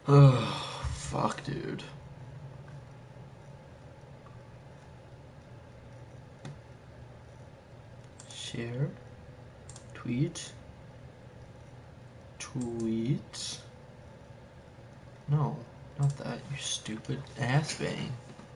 Oh, fuck, dude. Share. Tweet. Tweet. No, not that, you stupid ass bang.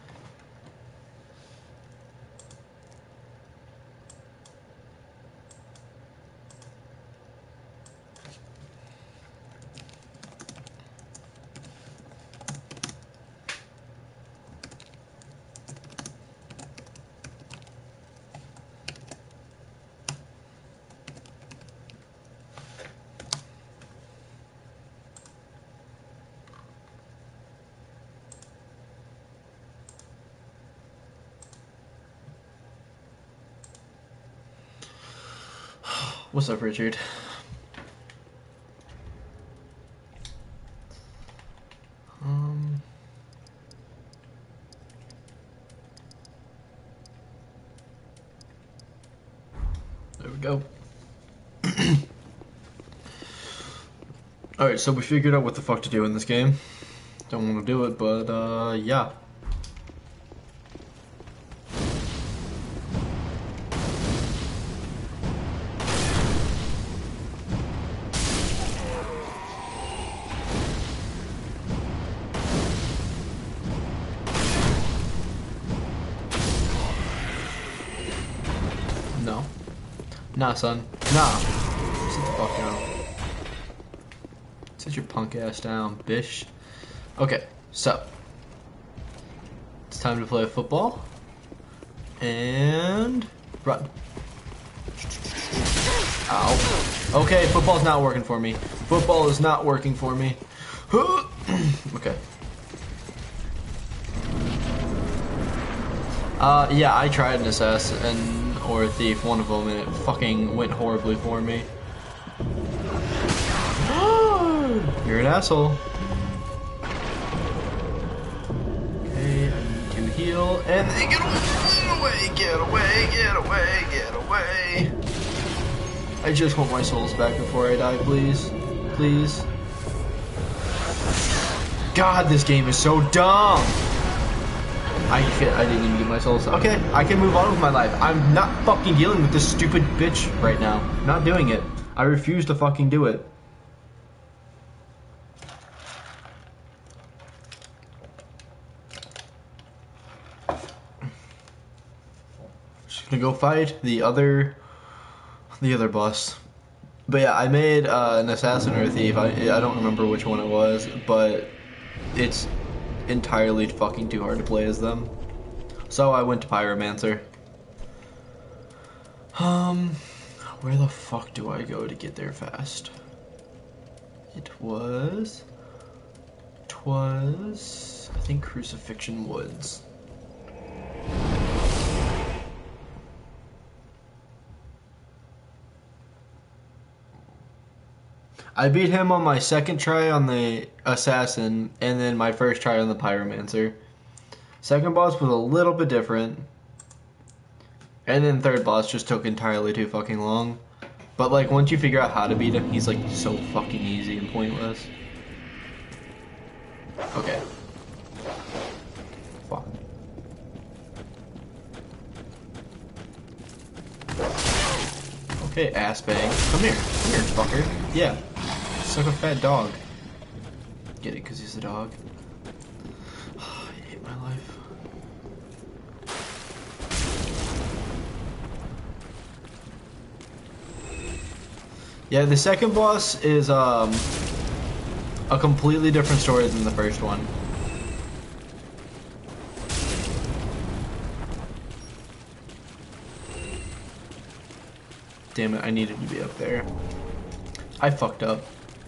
What's up, Richard? There we go. Alright, so we figured out what the fuck to do in this game. Don't want to do it, but, yeah. No. Nah, son. Nah. Sit the fuck down. Sit your punk ass down, bish. Okay, so. It's time to play football. And... run. Ow. Okay, football's not working for me. Football is not working for me. Okay. Yeah, I tried an assassin or a thief, one of them, and it fucking went horribly for me. You're an asshole. Okay, I need to heal, and then get away, get away, get away, get away. I just want my souls back before I die, please. Please. God, this game is so dumb. I didn't even get my souls. Okay, I can move on with my life. I'm not fucking dealing with this stupid bitch right now. I'm not doing it. I refuse to fucking do it. Just gonna go fight the other boss. But yeah, I made an assassin or a thief. I don't remember which one it was, but it's entirely fucking too hard to play as them. So I went to Pyromancer. Where the fuck do I go to get there fast? It was, I think, Crucifixion Woods. I beat him on my second try on the Assassin, and then my first try on the Pyromancer. Second boss was a little bit different. And then third boss just took entirely too fucking long. But like, once you figure out how to beat him, he's like so fucking easy and pointless. Okay. Fuck. Okay, ass bang. Come here, fucker. Yeah. Suck a fat dog. Get it, because he's a dog. I hate my life. Yeah, the second boss is a completely different story than the first one. Damn it, I needed to be up there. I fucked up.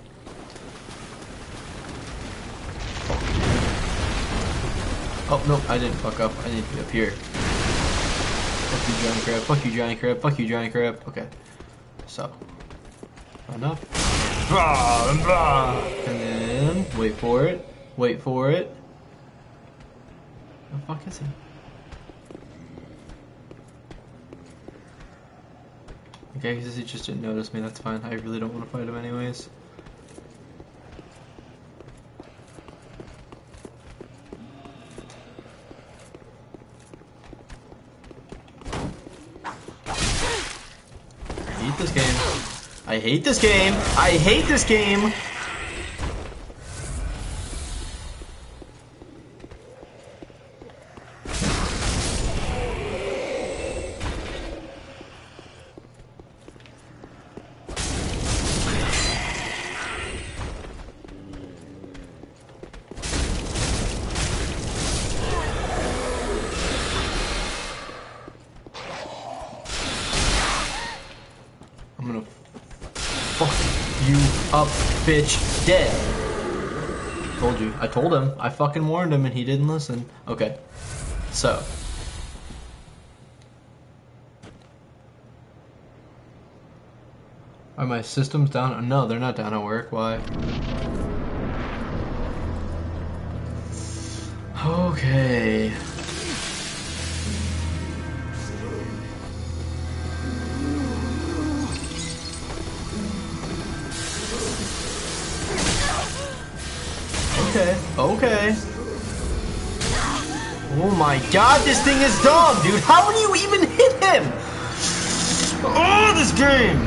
Oh, no, I didn't fuck up. I need to be up here. Fuck you, giant crab. Fuck you, giant crab. Fuck you, giant crab. Okay. So. Run up. And then, wait for it. Wait for it. Where the fuck is he? Okay, because he just didn't notice me. That's fine. I really don't want to fight him anyways. I hate this game. I hate this game. I'm gonna fuck you up, bitch. Dead. Told you. I told him. I fucking warned him and he didn't listen. Okay. So. Are my systems down? No, they're not down at work. Why? Okay. Okay, okay. Oh my god, this thing is dumb, dude. How do you even hit him? Oh, this game.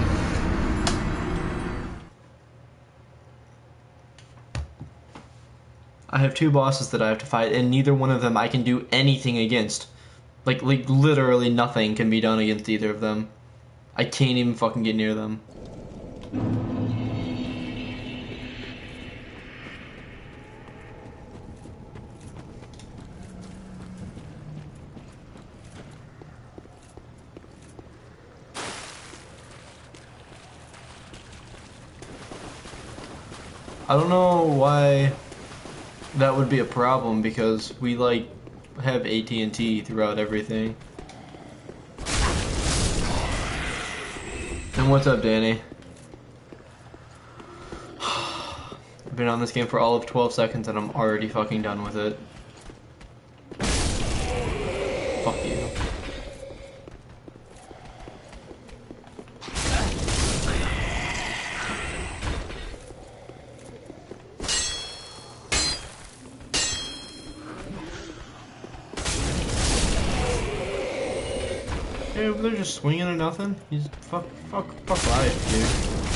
I have two bosses that I have to fight, and neither one of them I can do anything against. Like literally nothing can be done against either of them. I can't even fucking get near them. I don't know why that would be a problem, because we like have AT&T throughout everything. And what's up, Danny? I've been on this game for all of 12 seconds and I'm already fucking done with it. Fuck you. Hey, over there just swinging or nothing? He's fuck life, dude.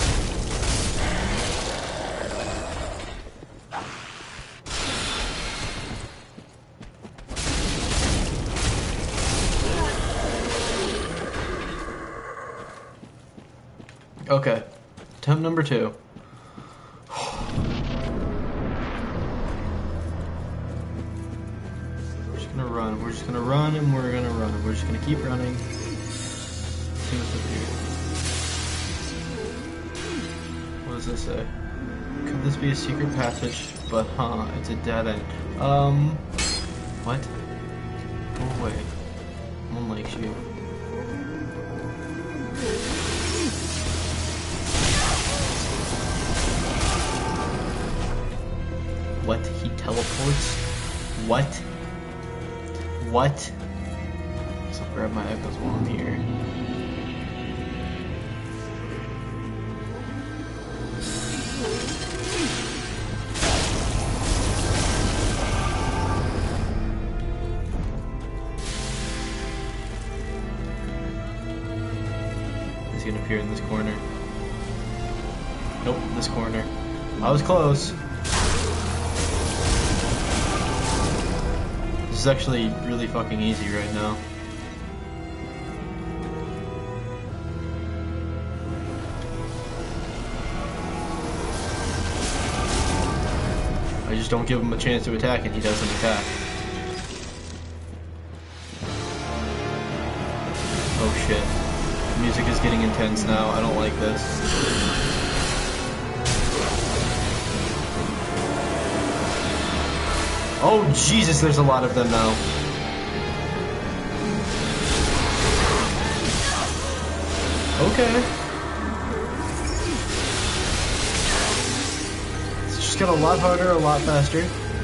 Okay, attempt number 2. We're just gonna run. We're just gonna run and we're gonna run. We're just gonna keep running. See what's up here. What does this say? Could this be a secret passage? But it's a dead end. What? Go away. No one likes you. What? He teleports? What? What? So I'll grab my echoes while I'm here. He's gonna appear in this corner. Nope, this corner. I was close. This is actually really fucking easy right now. I just don't give him a chance to attack and he doesn't attack. Oh shit. The music is getting intense now. I don't like this. Oh Jesus, there's a lot of them now. Okay. It's just got a lot harder, a lot faster.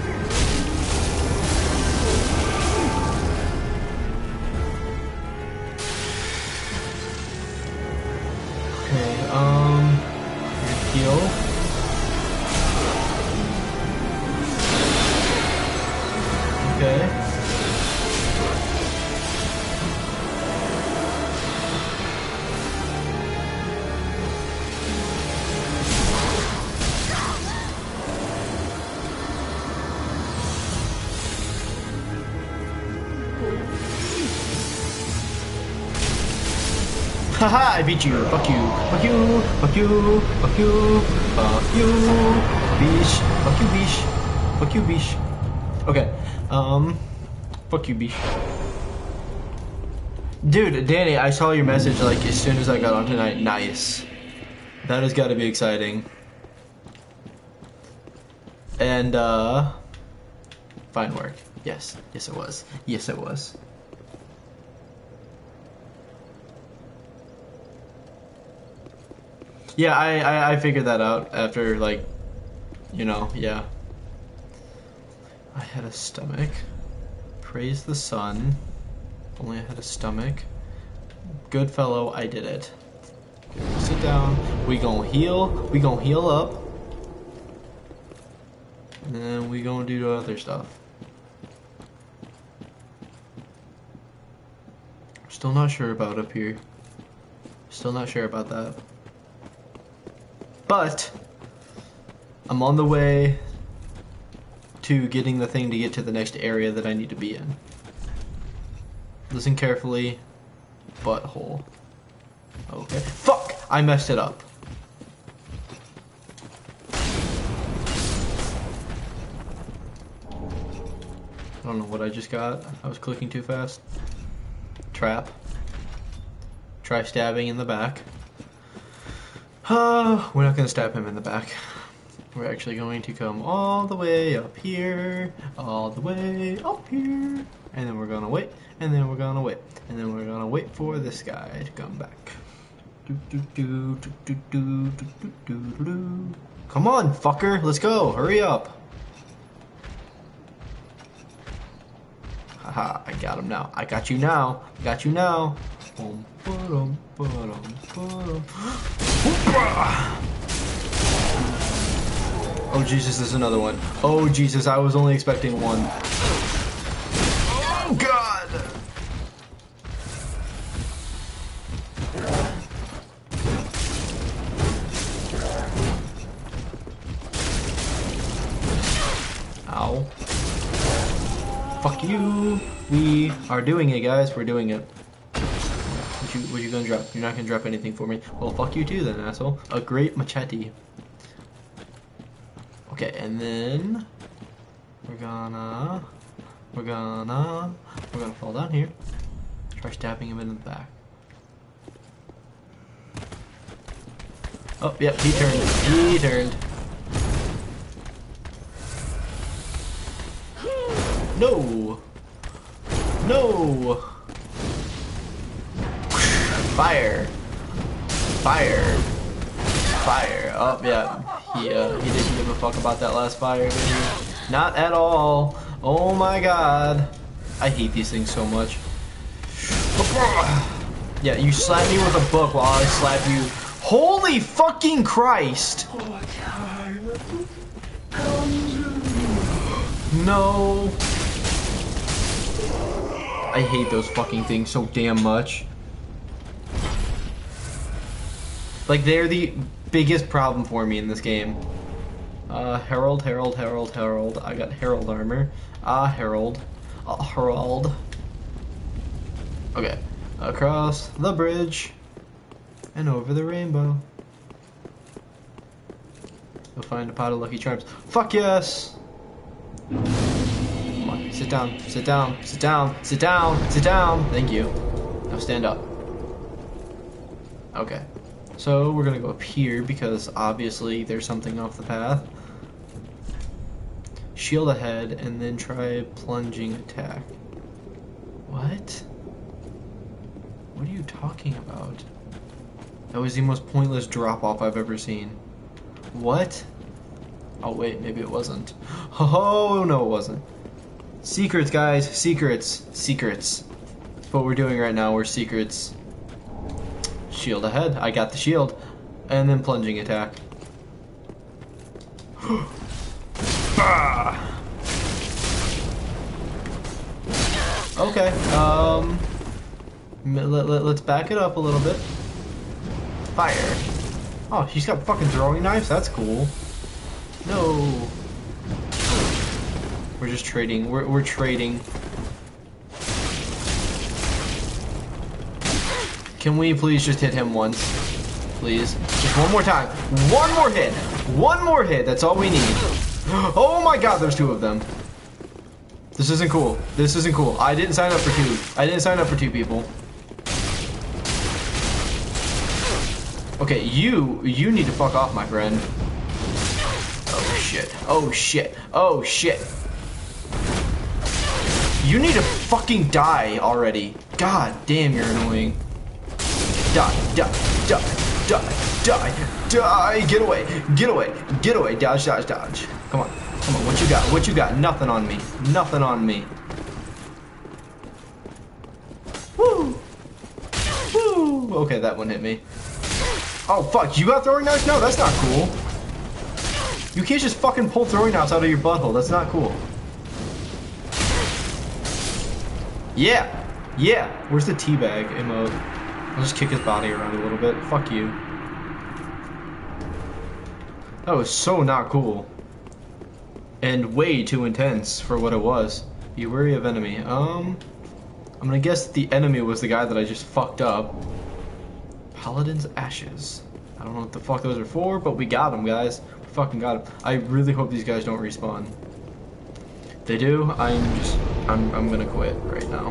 Okay, heal. Okay. Haha, I beat you. Fuck you. Fuck you. Fuck you. Fuck you. Fuck you. Bish. Fuck you, Bish. Fuck you, Bish. Okay. Fuck you, Bish. Dude, Danny, I saw your message like as soon as I got on tonight. Nice. That has got to be exciting. And, fine work. Yes. Yes, it was. Yes, it was. Yeah, I figured that out after, like, you know, yeah. I had a stomach. Praise the sun. If only I had a stomach. Good fellow, I did it. Okay, sit down. We gonna heal. We gonna heal up. And then we gonna do other stuff. Still not sure about up here. Still not sure about that. But I'm on the way to getting the thing to get to the next area that I need to be in. Listen carefully. Butthole. Okay. Fuck! I messed it up. I don't know what I just got. I was clicking too fast. Trap. Try stabbing in the back. We're not gonna stab him in the back. We're actually going to come all the way up here, all the way up here, and then we're gonna wait, and then we're gonna wait, and then we're gonna wait for this guy to come back. Come on, fucker, let's go, hurry up. Haha, I got him now. I got you now. Got you now. Oh Jesus, there's another one. Oh Jesus, I was only expecting one. Oh God! Ow. Fuck you. We are doing it, guys. We're doing it. What you gonna drop? You're not gonna drop anything for me. Well, fuck you too then, asshole. A great machete. Okay, and then we're gonna fall down here. Try stabbing him in the back. Oh, yep, he turned. He turned. No! No! Fire! Fire! Fire! Oh, yeah. He didn't give a fuck about that last fire, did he? Not at all. Oh my God. I hate these things so much. Yeah, you slap me with a book while I slap you. Holy fucking Christ! No. I hate those fucking things so damn much. Like, they're the biggest problem for me in this game. Herald. I got Herald armor. Herald. Herald. Okay. Across the bridge. And over the rainbow. You'll find a pot of Lucky Charms. Fuck yes! Come on, sit down, sit down, sit down, sit down, sit down. Thank you. Now stand up. Okay. So we're gonna go up here because obviously there's something off the path. Shield ahead and then try plunging attack. What? What are you talking about? That was the most pointless drop off I've ever seen. What? Oh wait, maybe it wasn't. Oh no, it wasn't. Secrets, guys, secrets, secrets. That's what we're doing right now. We're secrets. Shield ahead. I got the shield. And then plunging attack. Okay. Let's back it up a little bit. Fire. Oh, she's got fucking throwing knives? That's cool. No. We're just trading. We're trading. Can we please just hit him once? Please. Just one more time. One more hit. One more hit. That's all we need. Oh my god, there's two of them. This isn't cool. This isn't cool. I didn't sign up for two. I didn't sign up for two people. Okay, you need to fuck off, my friend. Oh shit. Oh shit. Oh shit. You need to fucking die already. God damn, you're annoying. Die, die, die, die, die, die. Get away, get away, get away. Dodge, dodge, dodge. Come on, come on. What you got? What you got? Nothing on me. Nothing on me. Woo. Woo. Okay, that one hit me. Oh, fuck. You got throwing knives? No, that's not cool. You can't just fucking pull throwing knives out of your butthole. That's not cool. Yeah. Yeah. Where's the teabag emote? I'll just kick his body around a little bit. Fuck you. That was so not cool. And way too intense for what it was. Be wary of enemy. I'm gonna guess the enemy was the guy that I just fucked up. Paladin's Ashes. I don't know what the fuck those are for, but we got them, guys. We fucking got them. I really hope these guys don't respawn. If they do, I'm gonna quit right now.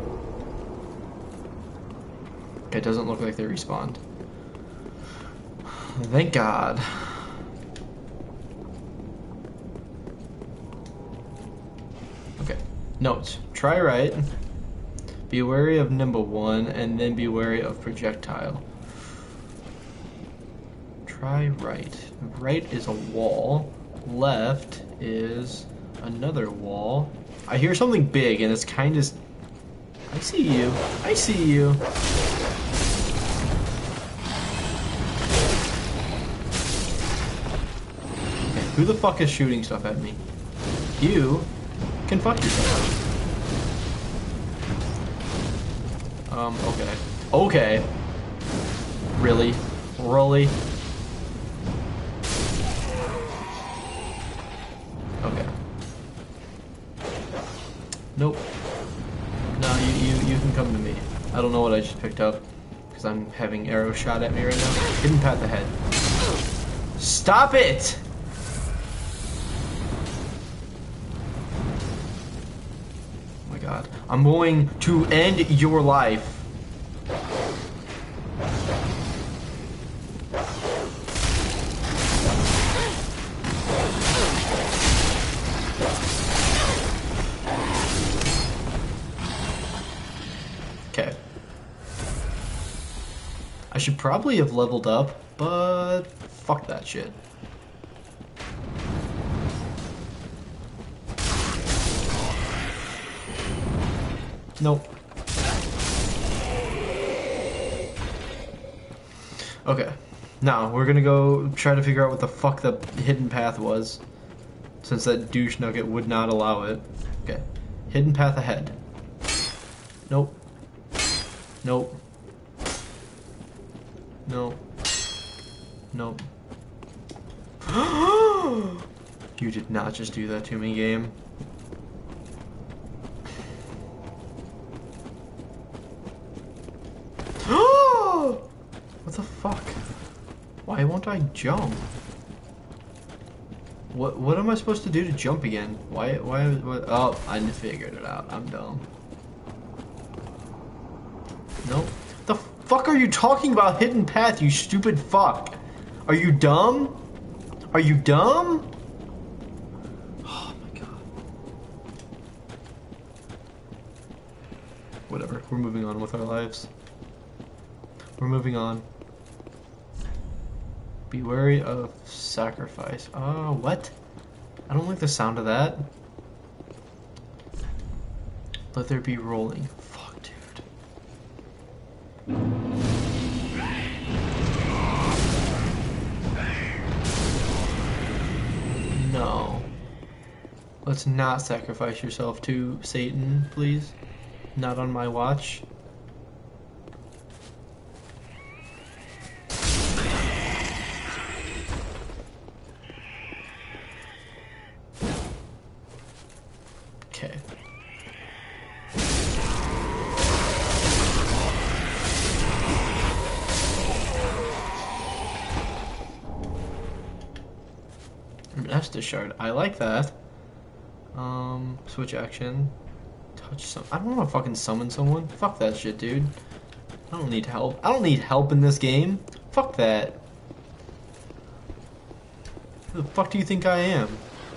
It doesn't look like they respawned. Thank God. Okay. Notes. Try right. Be wary of nimble one, and then be wary of projectile. Try right. Right is a wall. Left is another wall. I hear something big, and it's kind of... I see you. I see you. Okay, who the fuck is shooting stuff at me? You can fuck yourself. Okay. Okay. Really? Really? Okay. Nope. No, you can come to me. I don't know what I just picked up, because I'm having arrows shot at me right now. Hidden Path ahead. Stop it! Oh my god. I'm going to end your life. Okay. I should probably have leveled up, but fuck that shit. Nope. Okay. Now, we're gonna go try to figure out what the fuck the hidden path was, since that douche nugget would not allow it. Okay. Hidden path ahead. Nope. Nope. Nope. Nope. You did not just do that to me, game. What the fuck? Why won't I jump? What am I supposed to do to jump again? What? Oh, I figured it out. I'm dumb. Nope. The fuck are you talking about hidden path, you stupid fuck? Are you dumb? Are you dumb? Oh my god. Whatever. We're moving on with our lives. We're moving on. Be wary of sacrifice. Oh, what? I don't like the sound of that. Let there be rolling. Fuck, dude. No. Let's not sacrifice yourself to Satan, please. Not on my watch. Okay. Estus shard. I like that. Switch action. Touch some. I don't want to fucking summon someone. Fuck that shit, dude. I don't need help. I don't need help in this game. Fuck that. Who the fuck do you think I am?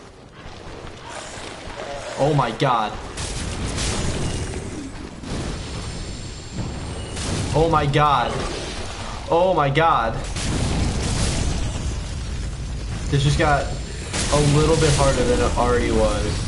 Oh my god. Oh my god. Oh my god. This just got a little bit harder than it already was.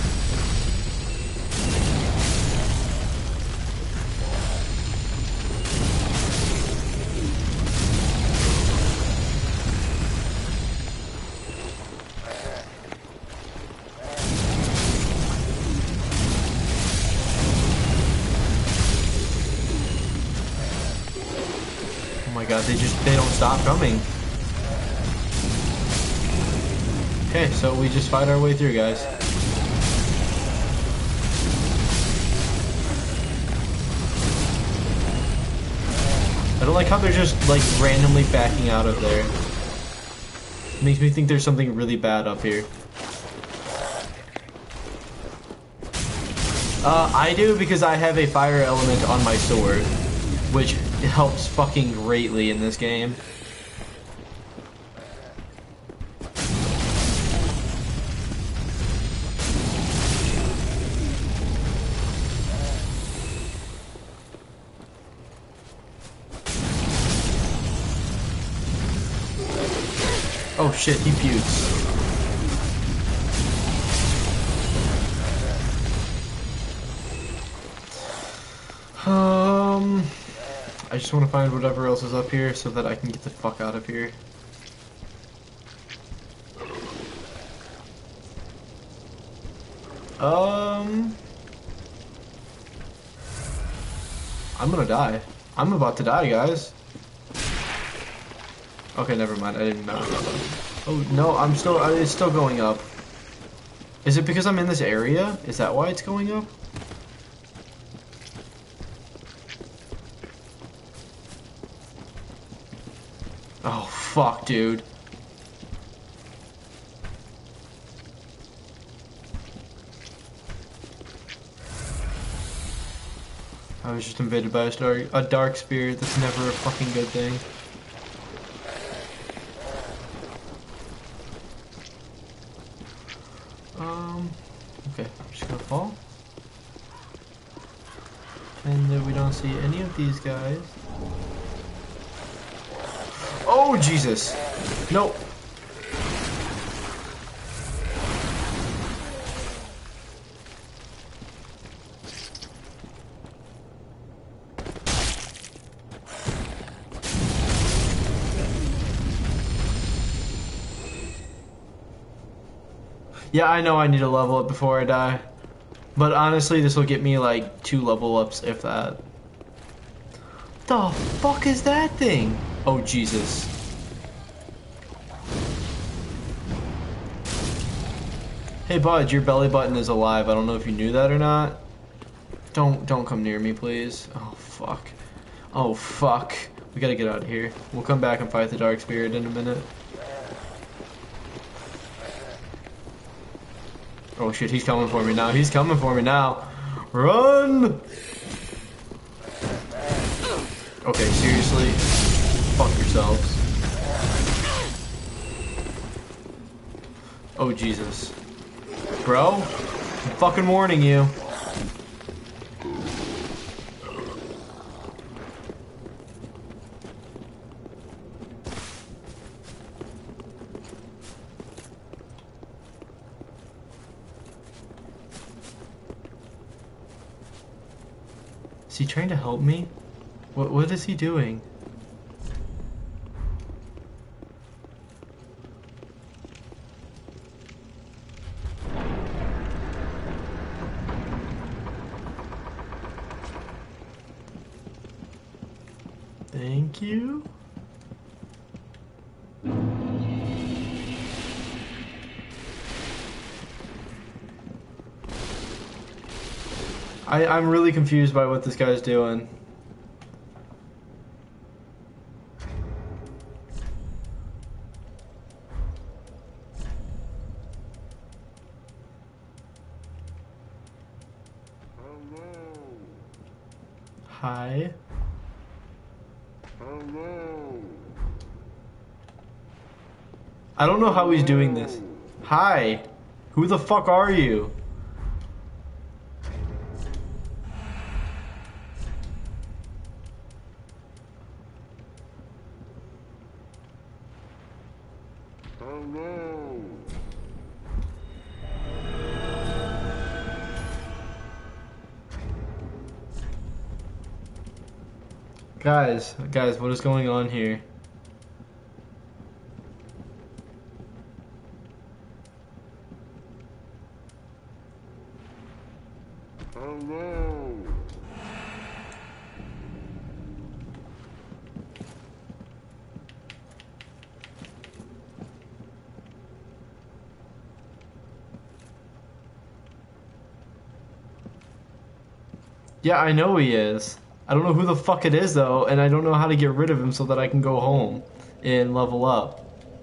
Oh my god, they don't stop coming. Okay, so we just fight our way through, guys. I don't like how they're just, like, randomly backing out of there. It makes me think there's something really bad up here. I do because I have a fire element on my sword, which helps fucking greatly in this game. Oh shit, he pukes. I just want to find whatever else is up here so that I can get the fuck out of here. I'm gonna die. I'm about to die, guys. Okay, never mind. I didn't know. Oh no, I'm still. It's still going up. Is it because I'm in this area? Is that why it's going up? Oh fuck, dude. I was just invaded by a dark spirit. That's never a fucking good thing. Okay, I'm just gonna fall. And we don't see any of these guys. Oh, Jesus! Nope. Yeah, I know I need to level up before I die. But honestly, this will get me like 2 level ups, if that. The fuck is that thing? Oh, Jesus. Hey, bud, your belly button is alive. I don't know if you knew that or not. Don't come near me, please. Oh, fuck. Oh, fuck. We gotta get out of here. We'll come back and fight the Dark Spirit in a minute. Oh shit, he's coming for me now. He's coming for me now. Run! Okay, seriously? Fuck yourselves. Oh, Jesus. Bro? I'm fucking warning you. Is he trying to help me? What is he doing? Thank you. I'm really confused by what this guy's doing. Hi. I don't know how he's doing this. Hi. Who the fuck are you? Guys, what is going on here? Yeah, I know he is. I don't know who the fuck it is though, and I don't know how to get rid of him so that I can go home and level up.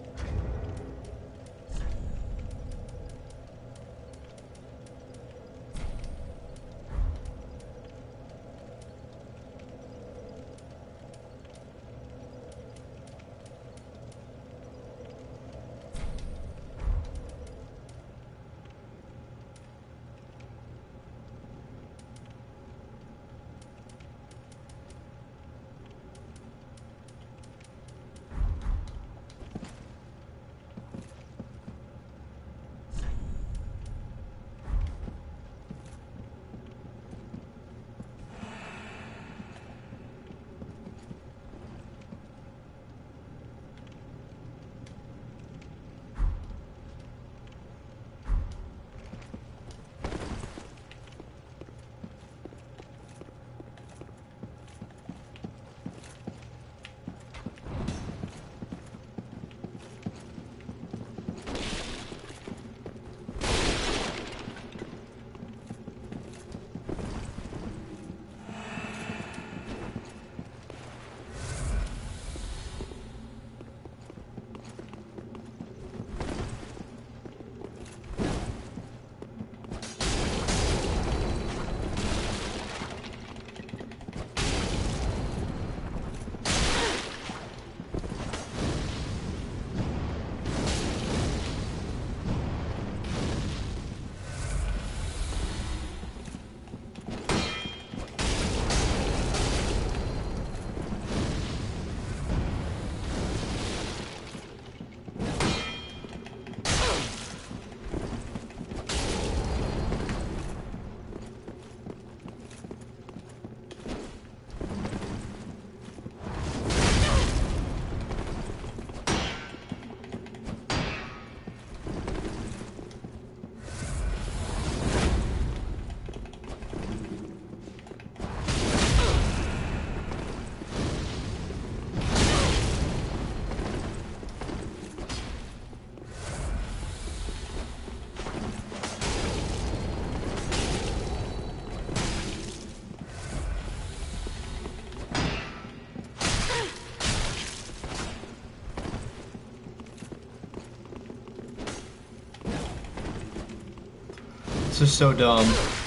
This is so dumb.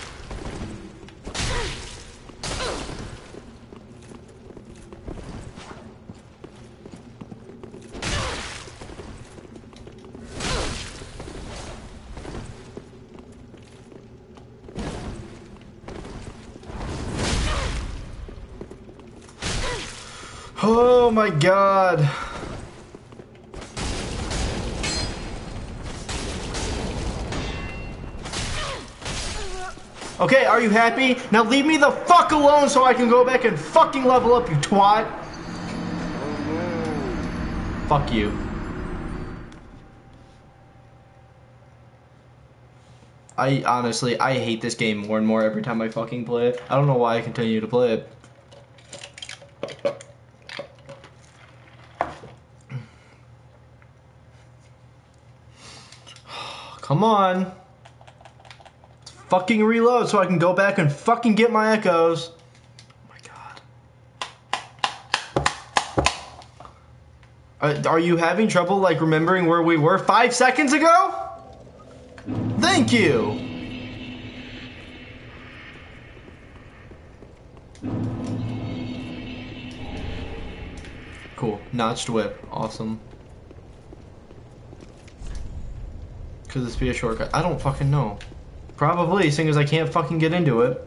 Oh my god. Okay, are you happy? Now leave me the fuck alone so I can go back and fucking level up, you twat. Fuck you. I honestly hate this game more and more every time I fucking play it. I don't know why I continue to play it. Come on. Fucking reload so I can go back and fucking get my echoes. Oh my god. Are you having trouble like remembering where we were 5 seconds ago? Thank you. Cool. Notched whip. Awesome. Could this be a shortcut? I don't fucking know. Probably, seeing as I can't fucking get into it.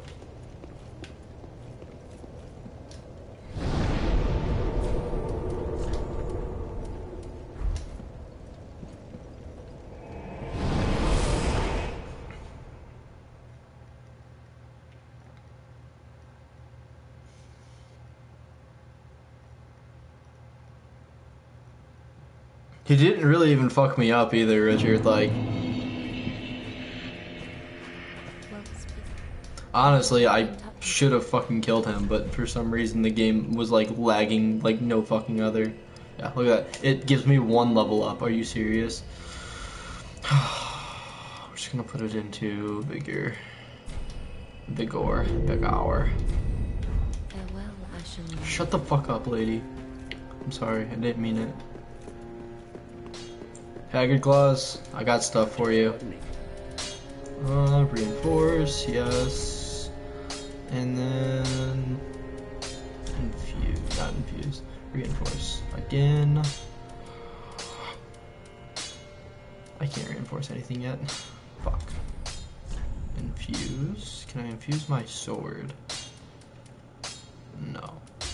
He didn't really even fuck me up either, Richard. Like, honestly, I should have fucking killed him, but for some reason the game was like lagging like no fucking other. Yeah, look at that. It gives me 1 level up. Are you serious? We're just gonna put it into Vigor. Shut the fuck up, lady. I'm sorry, I didn't mean it. Haggard Claws, I got stuff for you. Reinforce, yes. And then infuse, not infuse. Reinforce again. I can't reinforce anything yet. Fuck. Infuse. Can I infuse my sword? No.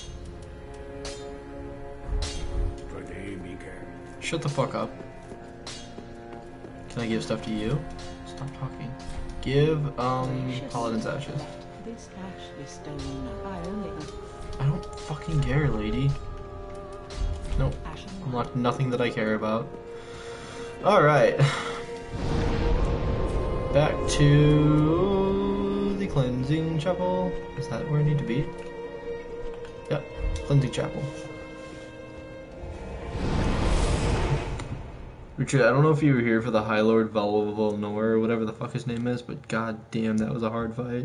Shut the fuck up. Can I give stuff to you? Stop talking. Give, Paladin's Ashes. This ash, stone, I don't fucking care, lady. Nope. Unlocked nothing that I care about. Alright. Back to the Cleansing Chapel. Is that where I need to be? Yep. Cleansing Chapel. Richard, I don't know if you were here for the High Lord Volnor or whatever the fuck his name is, but god damn, that was a hard fight.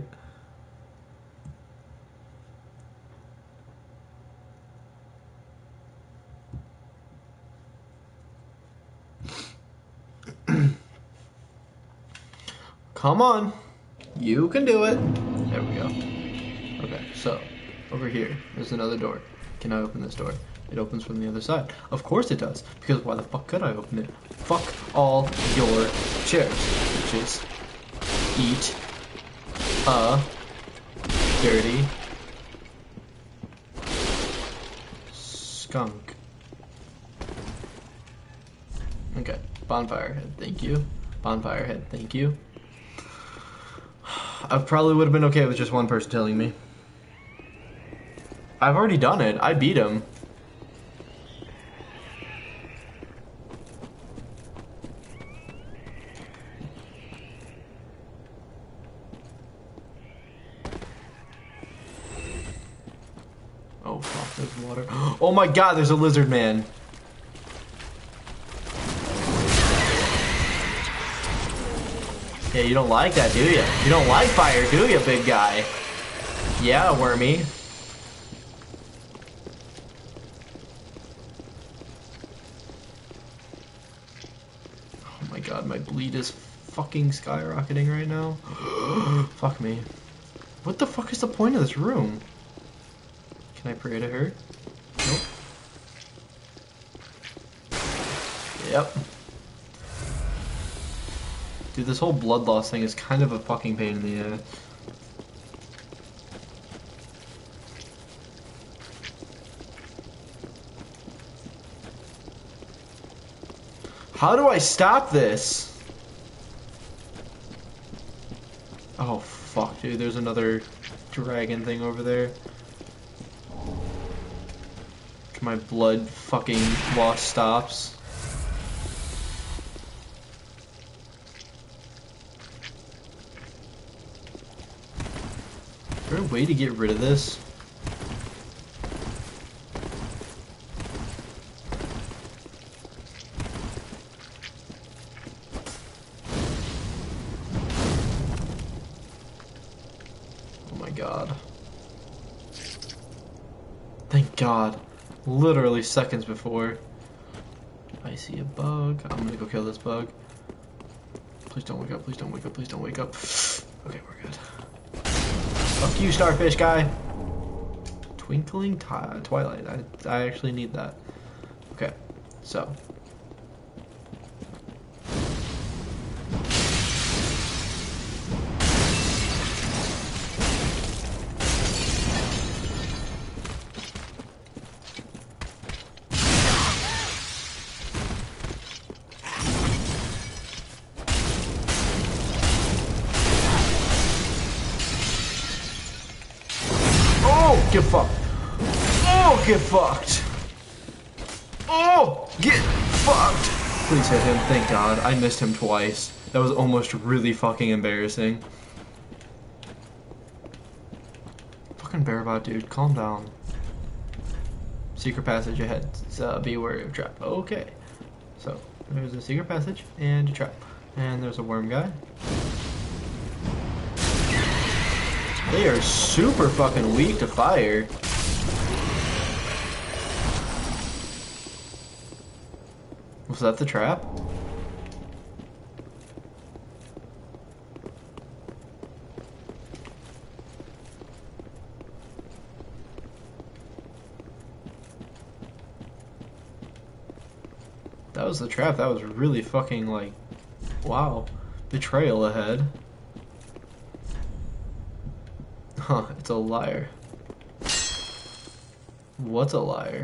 Come on. You can do it. There we go. Okay, so, over here, there's another door. Can I open this door? It opens from the other side. Of course it does, because why the fuck could I open it? Fuck all your chairs, bitches. Eat a dirty skunk. Okay, bonfire head, thank you. Bonfire head, thank you. I probably would have been okay with just one person telling me. I've already done it. I beat him. Oh fuck, there's water. Oh my god, there's a lizard man. Yeah, you don't like that, do you? You don't like fire, do you, big guy? Yeah, Wormy. Oh my god, my bleed is fucking skyrocketing right now. Fuck me. What the fuck is the point of this room? Can I pray to her? Nope. Yep. Dude, this whole blood loss thing is kind of a fucking pain in the ass. How do I stop this? Oh fuck, dude, there's another dragon thing over there. My blood fucking loss stops. Is there a way to get rid of this? Oh my god. Thank god. Literally seconds before. I see a bug. I'm gonna go kill this bug. Please don't wake up, please don't wake up, please don't wake up. Okay, we're good. Fuck you, starfish guy. Twinkling Twilight. I actually need that. Okay, so. Oh, get fucked. Oh, get fucked. Oh, get fucked. Please hit him. Thank God. I missed him twice. That was almost really fucking embarrassing. Fucking Bearbot, dude. Calm down. Secret passage ahead. Be wary of trap. Okay. So, there's a secret passage and a trap. And there's a worm guy. They are super fucking weak to fire. Was that the trap? That was the trap. That was really fucking like, wow. Betrayal ahead. Huh, it's a liar. What's a liar?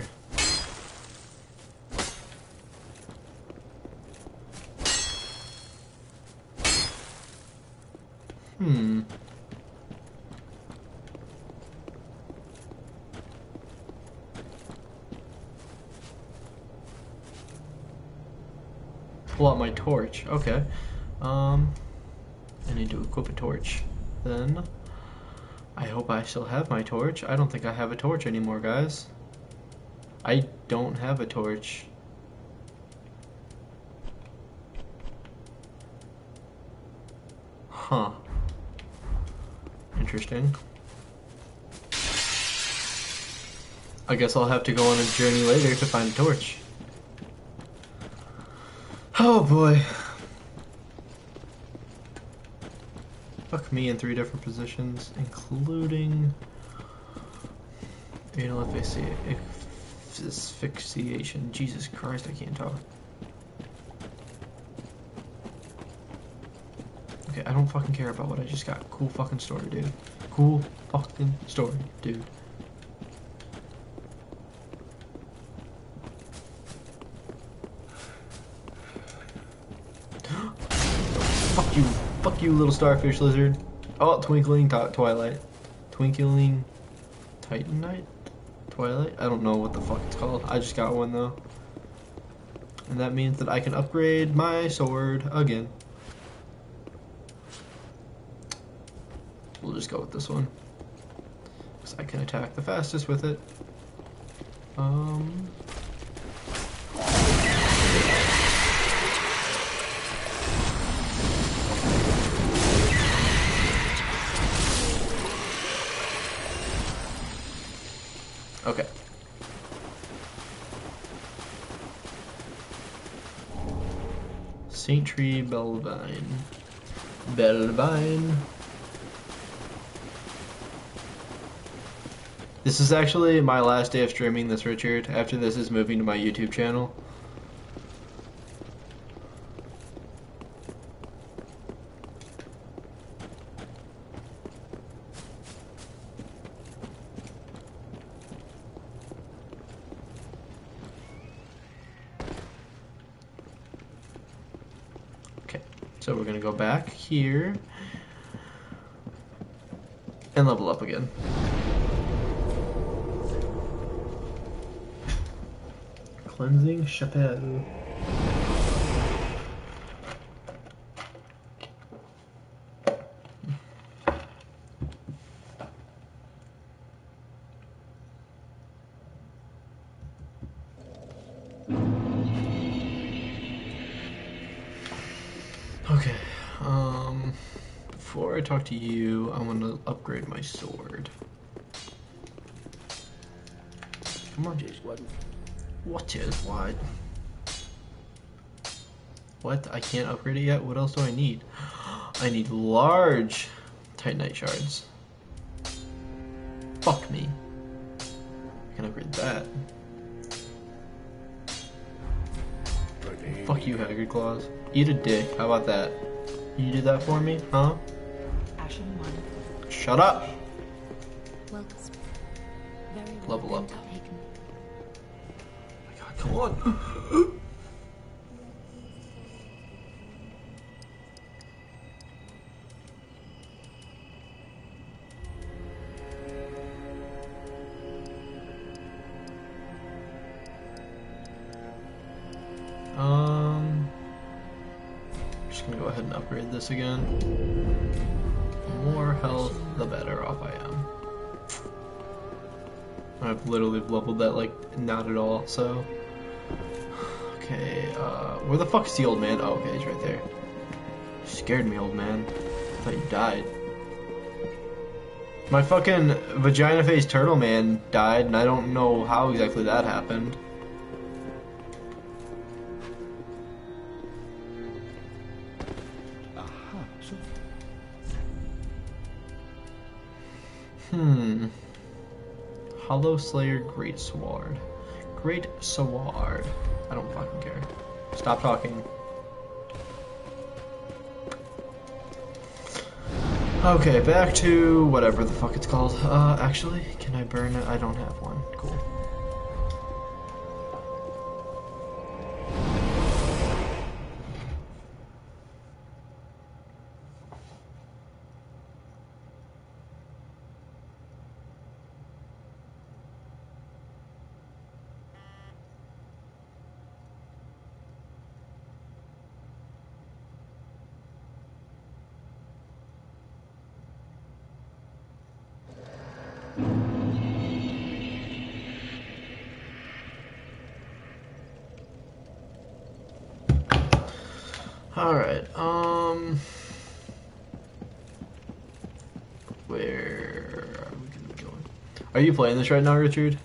Pull out my torch. Okay. I need to equip a torch. Then I hope I still have my torch. I don't think I have a torch anymore, guys. I don't have a torch. Huh. Interesting. I guess I'll have to go on a journey later to find a torch. Oh boy. Fuck me in 3 different positions, including anal asphyxiation. Jesus Christ, I can't talk. Okay, I don't fucking care about what I just got. Cool fucking story, dude. Cool fucking story, dude. Fuck you, little starfish lizard. Oh, twinkling twilight. Twinkling titanite? Twilight? I don't know what the fuck it's called. I just got one though. And that means that I can upgrade my sword again. We'll just go with this one. Because I can attack the fastest with it. Okay. Saint Tree Belvine. Belvine. This is actually my last day of streaming this, Richard. After this is moving to my YouTube channel. So we're gonna go back here and level up again. Cleansing Chapelle. Okay, before I talk to you, I want to upgrade my sword. Come on, Jace, what is what? What? I can't upgrade it yet? What else do I need? I need large Titanite shards. Fuck me. Can upgrade that. Fuck you, Haggard Claws. Eat a dick. How about that? You do that for me, huh? Ashen one. Shut up! Well, very Level well up. undertaken. Oh my god, come on! Just gonna go ahead and upgrade this again. The more health, the better off I am. I've literally leveled that like not at all, so. Okay, where the fuck is the old man? Oh, okay, he's right there. You scared me, old man. I thought you died. My fucking vagina faced turtle man died, and I don't know how exactly that happened. Hollow Slayer Great Sword. Great Sword. I don't fucking care. Stop talking. Okay, back to whatever the fuck it's called. Actually, can I burn it? I don't have one. Cool. Alright, where are we gonna be going? Are you playing this right now, Richard?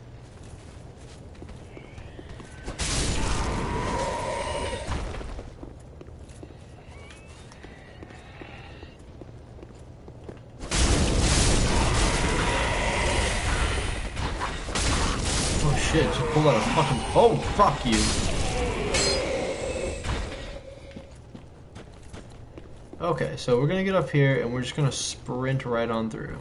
Oh shit, just pulled out a fucking... Oh, fuck you! Okay, so we're gonna get up here and we're just gonna sprint right on through.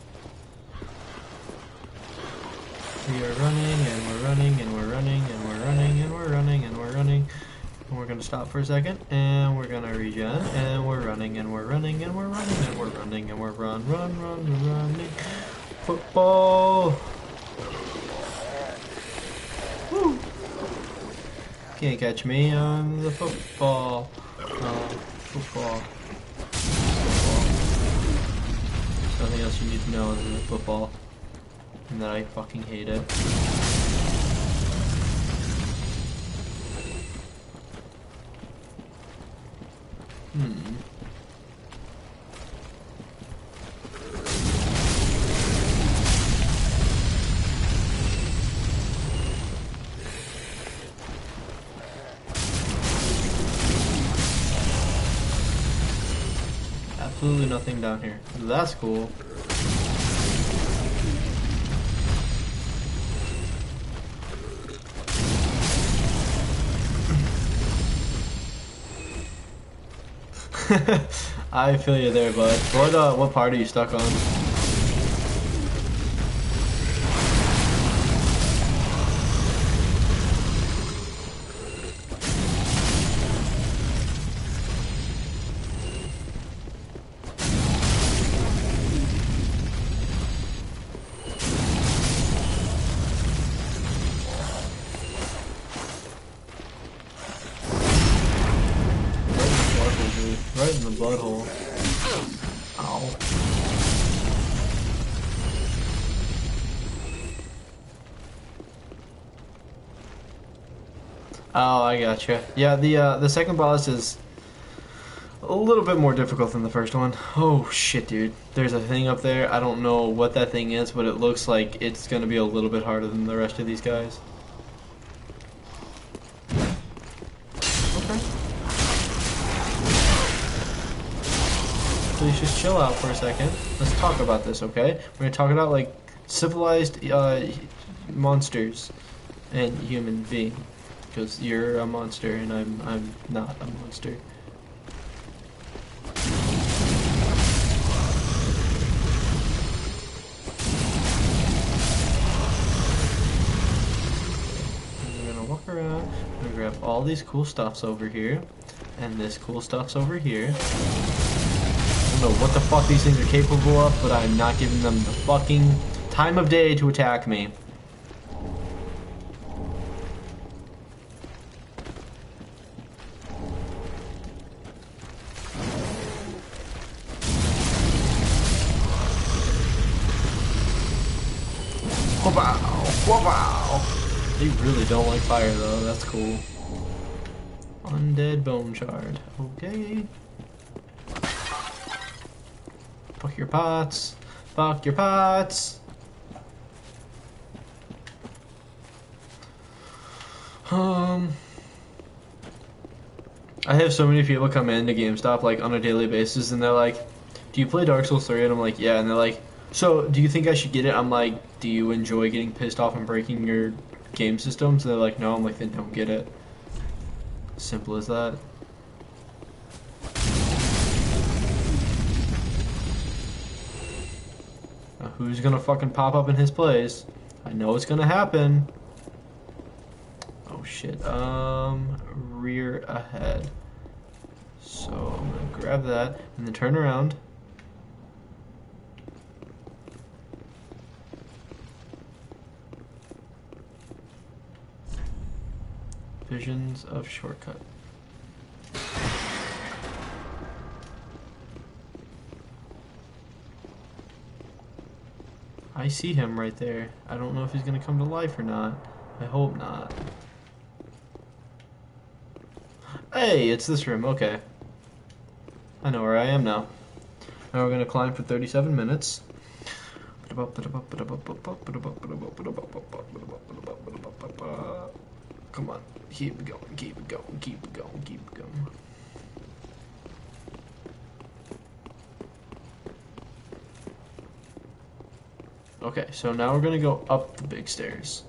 We are running and we're running and we're running and we're running and we're running and we're running. And we're gonna stop for a second and we're gonna regen and we're running and we're running and we're running and we're running and we're running. Football! Woo! Can't catch me on the football. Football. Nothing else you need to know other than football. And that I fucking hate it. Absolutely nothing down here. That's cool. I feel you there, bud. What part are you stuck on? Right in the butthole. Ow. Oh, I gotcha. Yeah, the second boss is a little bit more difficult than the first one. Oh shit, dude. There's a thing up there. I don't know what that thing is, but it looks like it's gonna be a little bit harder than the rest of these guys. Please just chill out for a second. Let's talk about this, okay? We're gonna talk about like civilized monsters and human being, because you're a monster and I'm not a monster. I'm gonna walk around. I'm gonna grab all these cool stuffs over here, and this cool stuff's over here. I don't know what the fuck these things are capable of, but I'm not giving them the fucking time of day to attack me. Wow, wow. They really don't like fire though, that's cool. Undead bone shard. Okay. Fuck your pots. Fuck your pots. I have so many people come into GameStop like on a daily basis and they're like, do you play Dark Souls 3? And I'm like, yeah. And they're like, so do you think I should get it? I'm like, do you enjoy getting pissed off and breaking your game systems? And they're like, no. I'm like, then don't get it. Simple as that. Now, who's gonna fucking pop up in his place? I know it's gonna happen. Oh shit. Rear ahead. So I'm gonna grab that and then turn around. Visions of shortcut. I see him right there. I don't know if he's gonna come to life or not. I hope not. Hey, it's this room. Okay. I know where I am now. Now we're gonna climb for 37 minutes. Come on. Keep it going, keep it going, keep it going, keep it going. Okay, so now we're gonna go up the big stairs.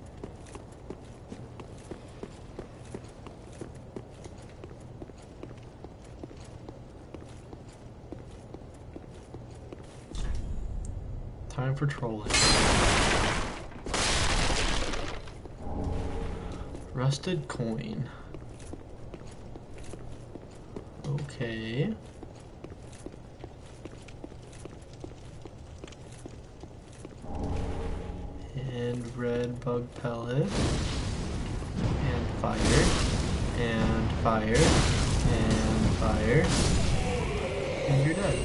Time for trolling. Rusted coin. Okay. And red bug pellet. And fire. And fire. And fire. And you're dead.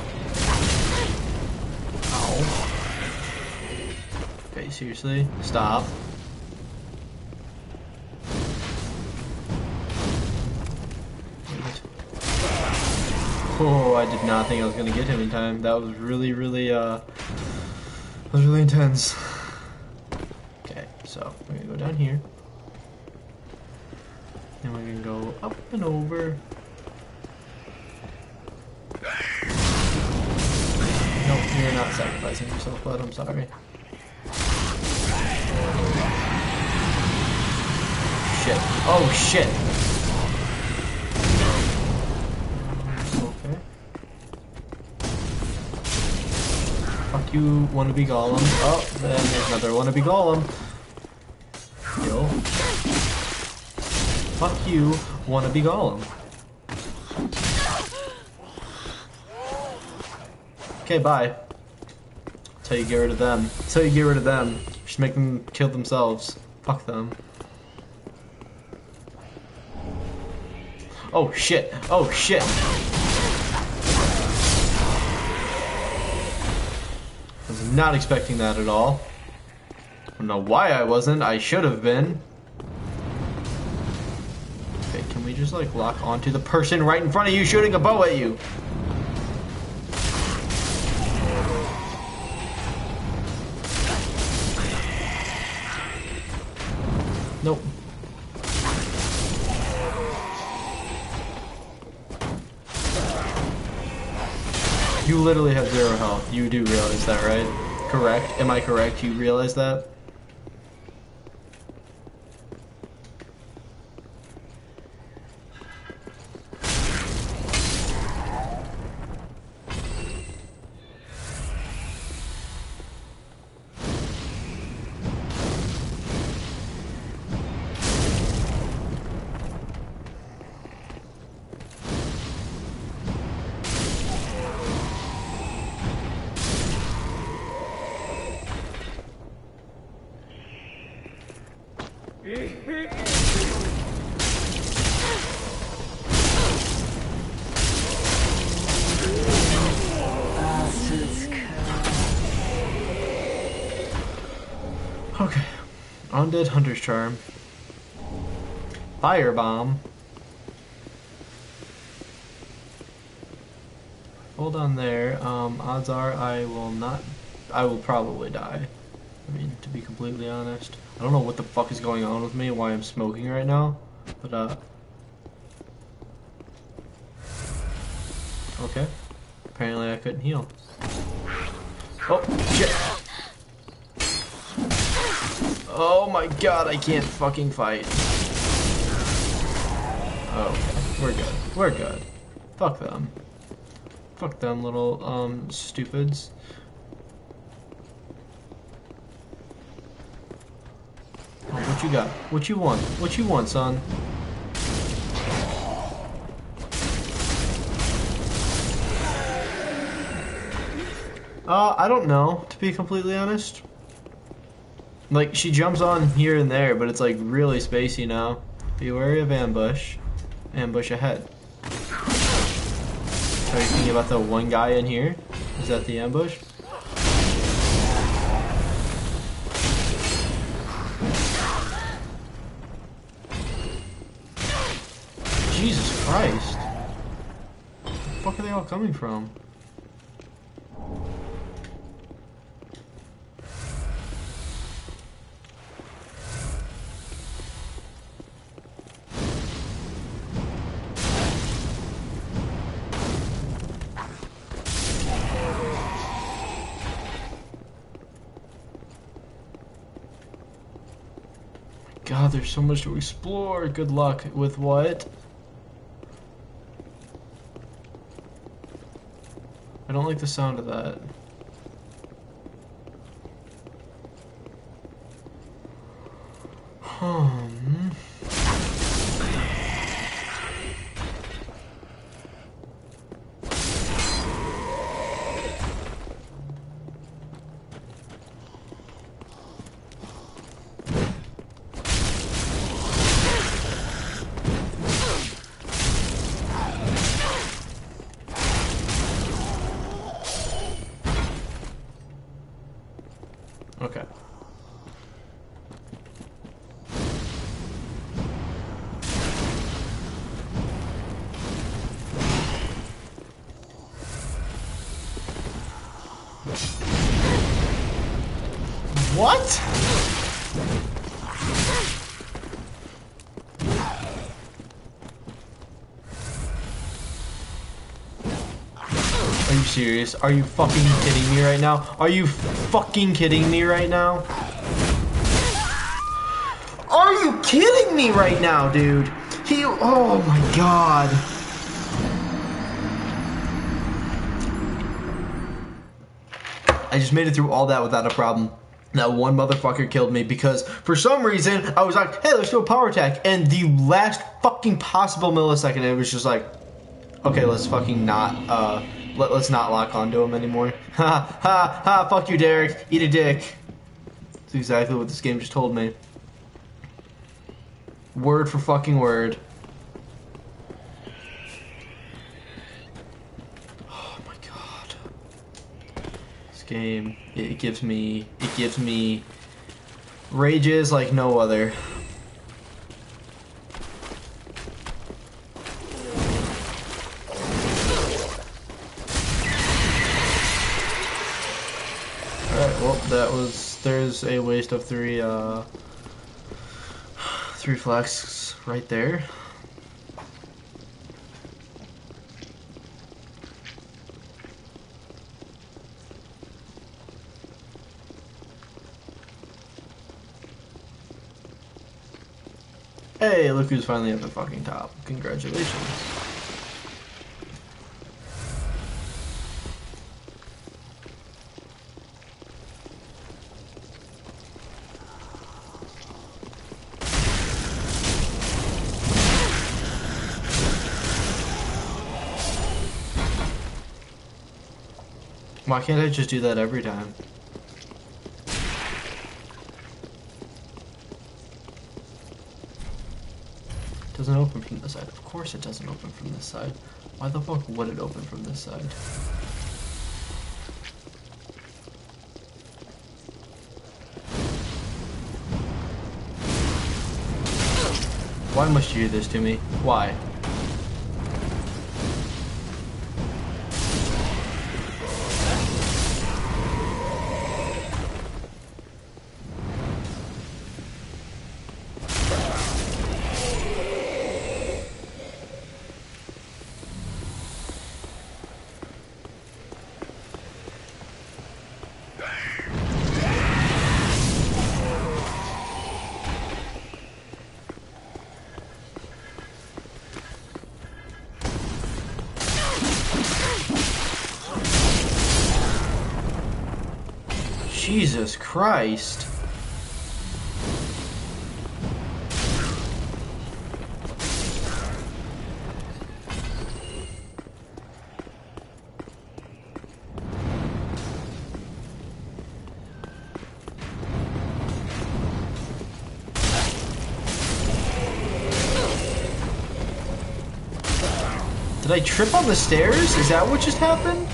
Ow. Okay, seriously? Stop. Oh, I did not think I was gonna get him in time. That was really, really, intense. Okay, so we're gonna go down here. Then we're gonna go up and over. No, you're not sacrificing yourself, bud. I'm sorry. Shit. Oh, shit. Fuck you, wannabe golem. Oh, then there's another wannabe golem. Yo. Fuck you, wannabe golem. Okay, bye. That's how you get rid of them. That's how you get rid of them. Just make them kill themselves. Fuck them. Oh shit. Oh shit. Not expecting that at all. I don't know why I wasn't. I should have been. Okay, can we just like lock onto the person right in front of you shooting a bow at you? Nope. You literally have 0 health. You do realize that, right? Correct? Am I correct? You realize that? Undead Hunter's Charm. Firebomb. Hold on there. Odds are I will probably die. I mean, to be completely honest. I don't know what the fuck is going on with me, why I'm smoking right now. But, okay. Apparently I couldn't heal. Oh, shit. Oh my god, I can't fucking fight. Okay, we're good. We're good. Fuck them. Fuck them little, stupids. Oh, what you got? What you want? What you want, son? I don't know, to be completely honest. Like, she jumps on here and there, but it's like really spacey now. Be wary of ambush. Ambush ahead. Are you thinking about the one guy in here? Is that the ambush? Jesus Christ. Where the fuck are they all coming from? God, there's so much to explore. Good luck with what? I don't like the sound of that. Okay. What? Are you serious? Are you fucking kidding me right now? Are you fucking kidding me right now? Are you kidding me right now, dude? Oh my god. I just made it through all that without a problem. That one motherfucker killed me because for some reason I was like, hey, let's do a power attack. And the last fucking possible millisecond, it was just like, okay, let's fucking not, let's not lock onto him anymore. Ha, ha, ha, fuck you, Derek. Eat a dick. That's exactly what this game just told me. Word for fucking word. Oh my god. This game, it gives me rages like no other. Alright, well, there's a waste of three flasks right there. Hey, look who's finally at the fucking top. Congratulations. Why can't I just do that every time? It doesn't open from this side. Of course it doesn't open from this side. Why the fuck would it open from this side? Why must you do this to me? Why? Jesus Christ. Did I trip on the stairs? Is that what just happened?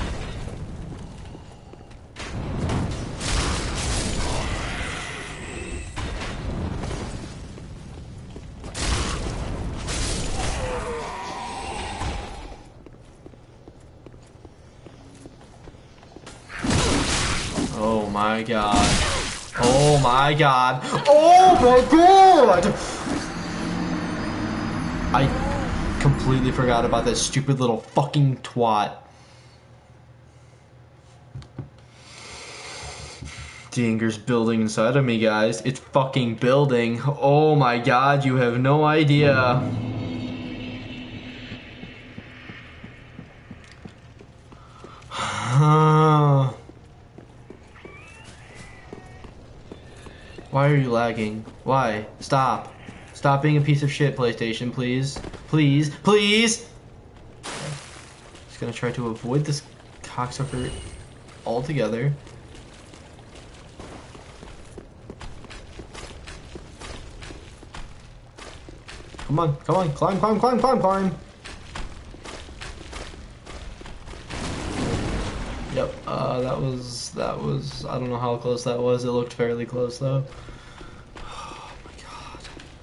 Oh my god. Oh my god. Oh my god! I completely forgot about that stupid little fucking twat. The anger's building inside of me, guys. It's fucking building. Oh my god, you have no idea. Why are you lagging? Why? Stop. Stop being a piece of shit, PlayStation, please. Please. Please! Just gonna try to avoid this cocksucker altogether. Come on, come on, climb, climb, climb, climb, climb! Yep, that was, I don't know how close that was. It looked fairly close, though. Oh my god.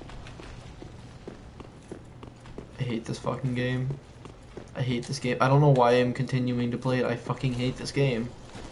I hate this fucking game. I hate this game. I don't know why I'm continuing to play it. I fucking hate this game.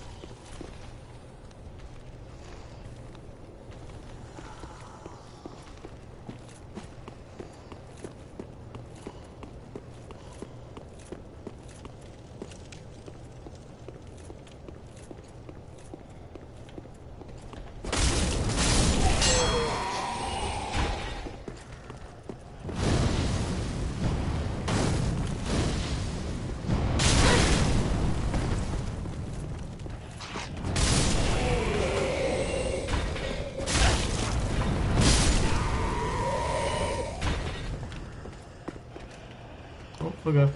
Okay.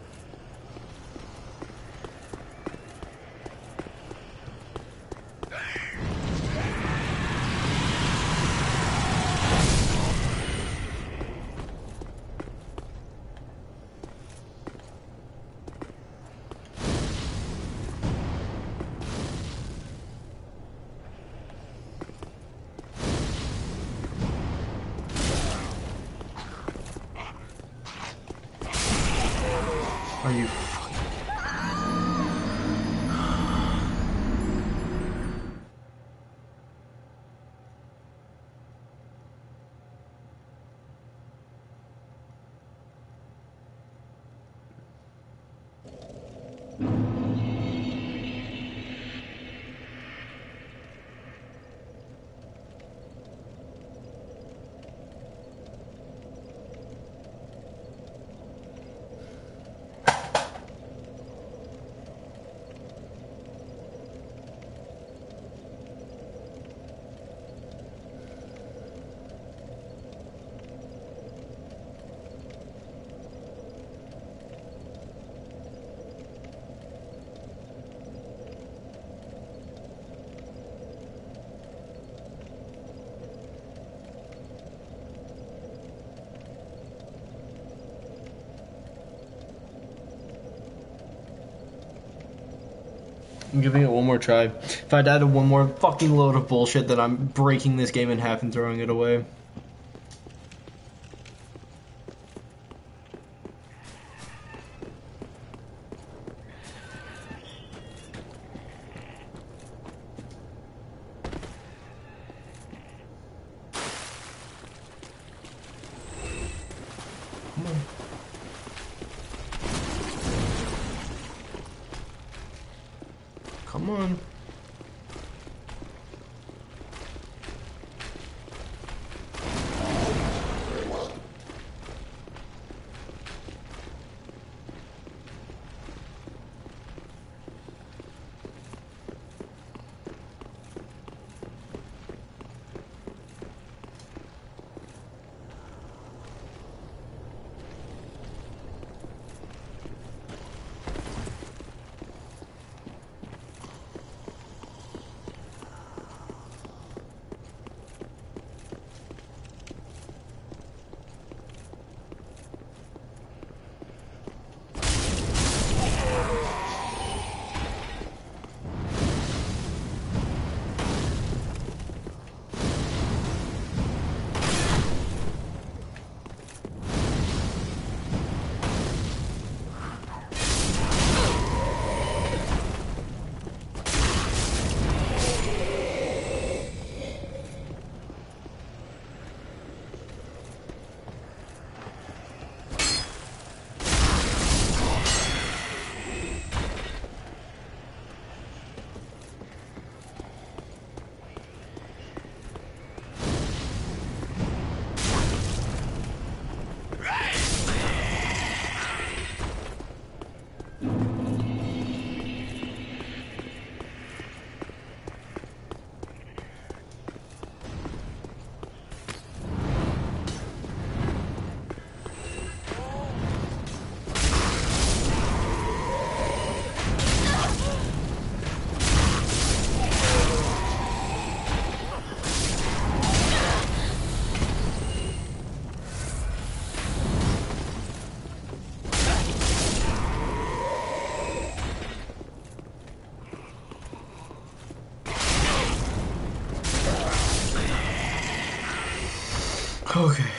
Are you fucking... I'm giving it one more try. If I'd added one more fucking load of bullshit, then I'm breaking this game in half and throwing it away. Come on. Okay.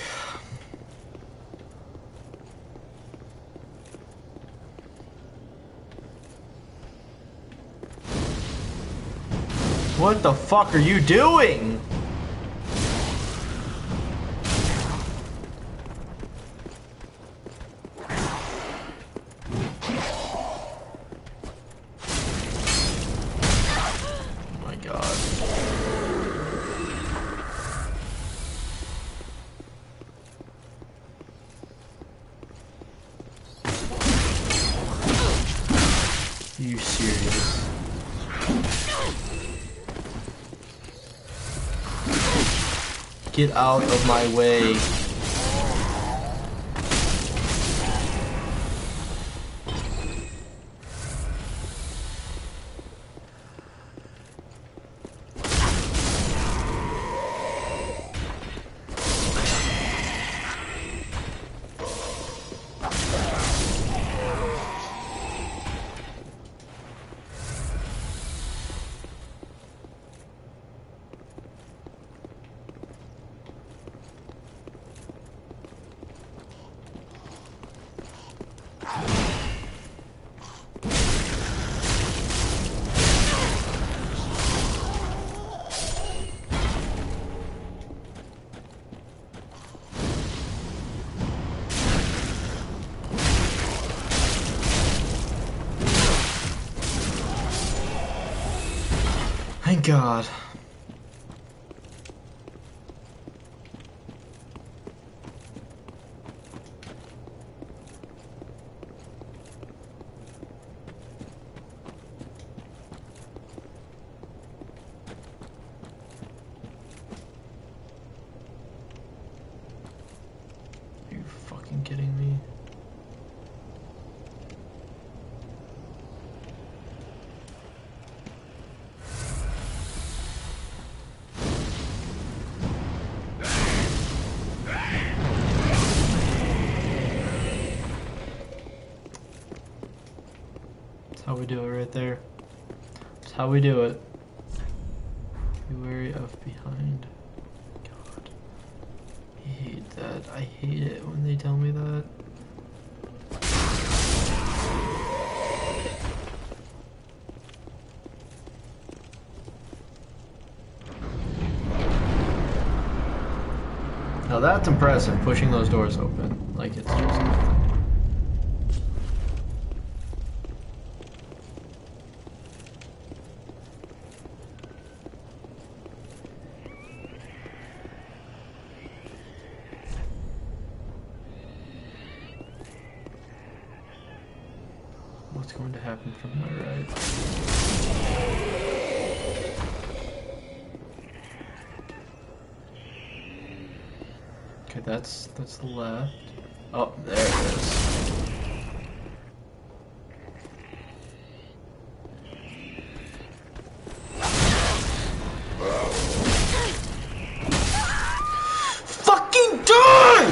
What the fuck are you doing? Oh my god. Are you serious? Get out of my way. Thank God. Are you fucking kidding me? How we do it right there. That's how we do it. Be wary of behind. God. I hate that. I hate it when they tell me that. Now that's impressive, pushing those doors open. Like it's just nothing. What's going to happen from my right? Okay, that's the left. Oh, there it is. Fucking die!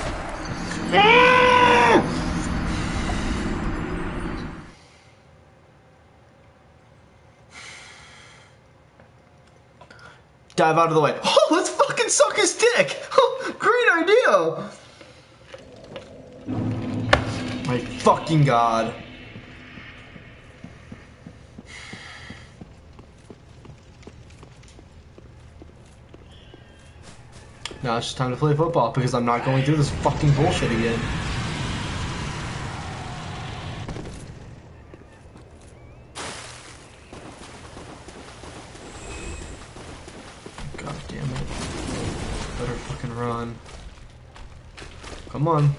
Dive out of the way. Oh, let's fucking suck his dick! Great idea! My fucking god. Now it's just time to play football because I'm not going through this fucking bullshit again. God damn it. Better fucking run. Come on.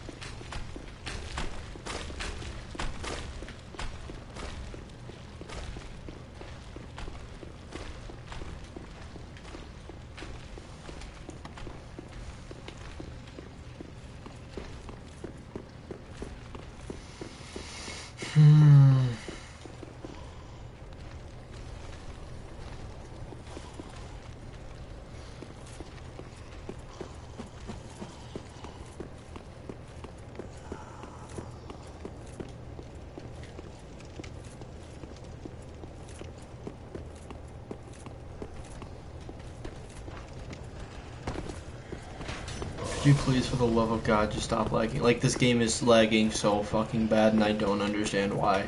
Could you please, for the love of God, just stop lagging? Like, this game is lagging so fucking bad and I don't understand why.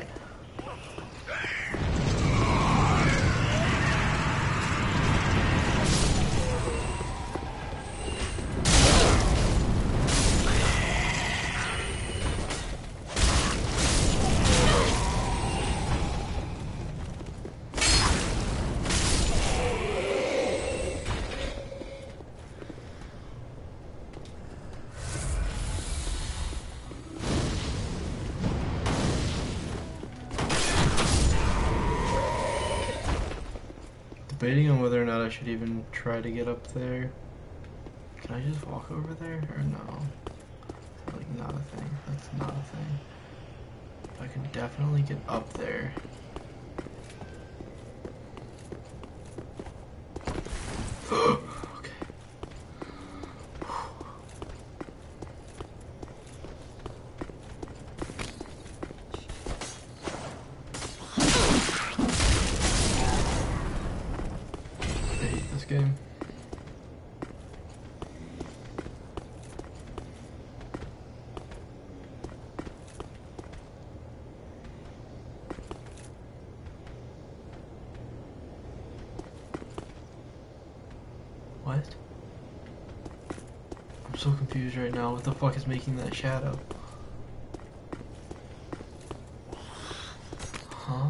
Debating on whether or not I should even try to get up there. Can I just walk over there or no? Like, not a thing. That's not a thing. I can definitely get up there. Okay. I hate this game. What? I'm so confused right now. What the fuck is making that shadow? Huh?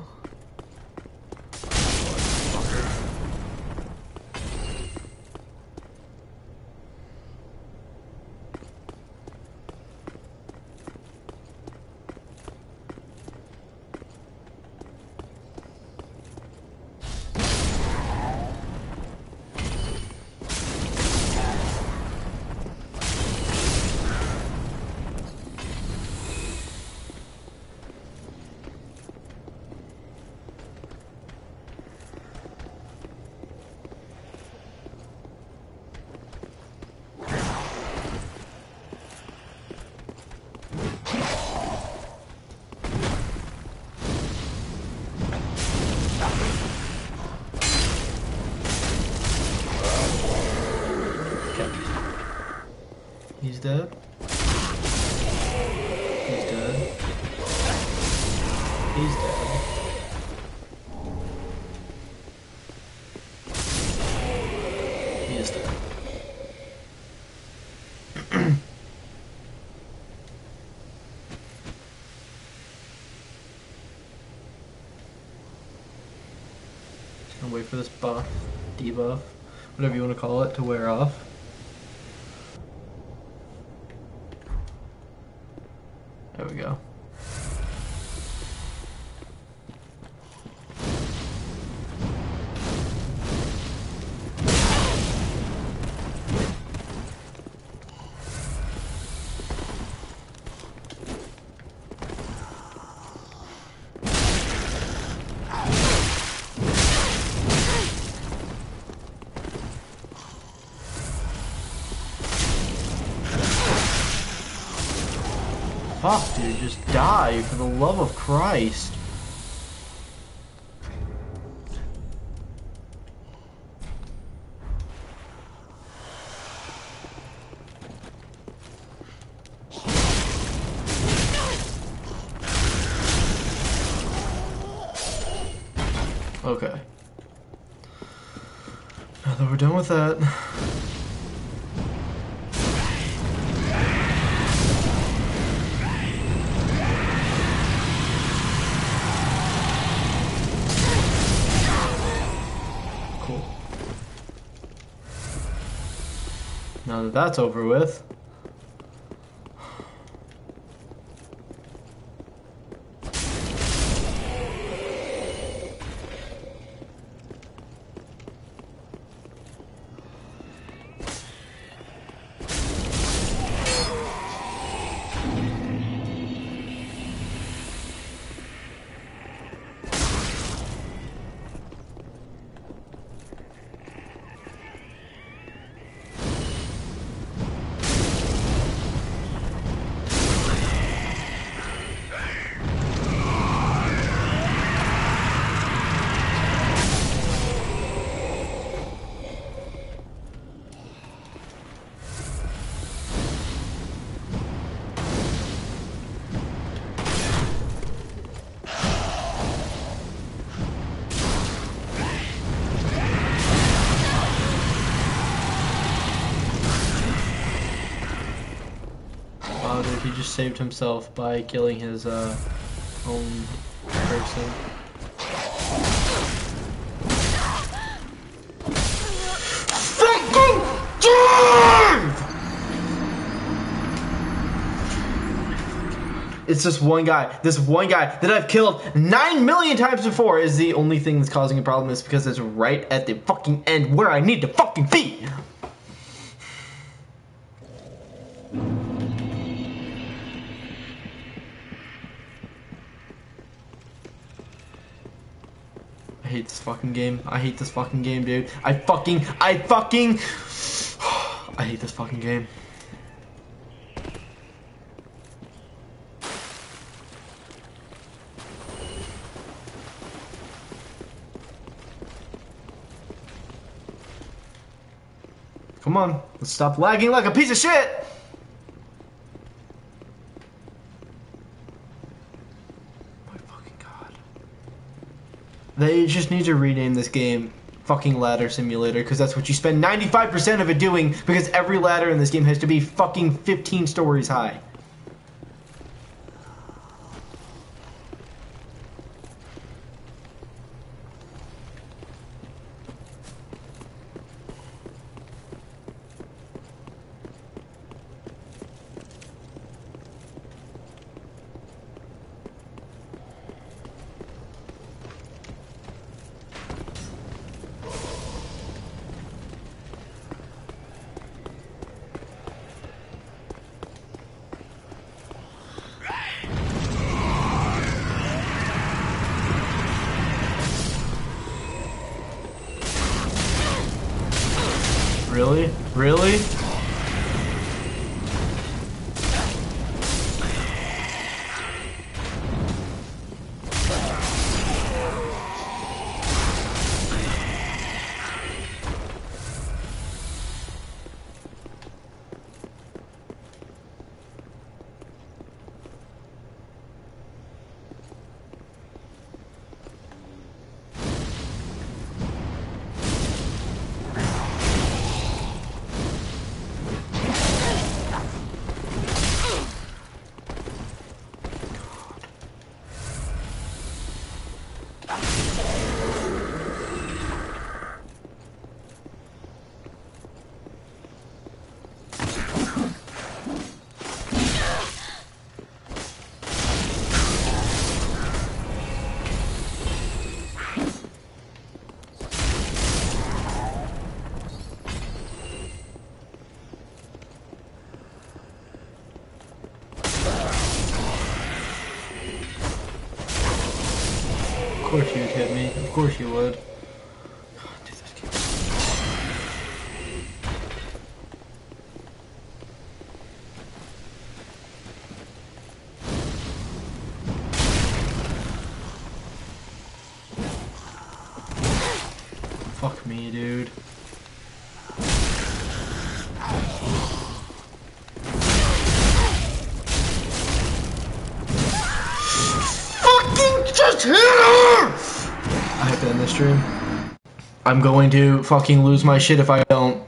He's dead. He's dead. He's dead. He is dead. Just gonna wait for this buff, debuff, whatever you want to call it, to wear off. There we go. Fuck, dude, just die for the love of Christ. Okay. Now that we're done with that. Cool. Now that that's over with. Wow, dude, he just saved himself by killing his own person. Fucking Dave! It's this one guy. This one guy that I've killed 9 million times before is the only thing that's causing a problem. Is because it's right at the fucking end where I need to fucking be. I hate this fucking game. I hate this fucking game, dude. I hate this fucking game. Come on, let's stop lagging like a piece of shit! My fucking god. They just need to rename this game fucking Ladder Simulator, because that's what you spend 95% of it doing, because every ladder in this game has to be fucking 15 stories high. Really? Really? Of course you'd hit me. Of course you would. God, dude, this game. me, dude. Fucking just hit her! I have to end this stream. I'm going to fucking lose my shit if I don't.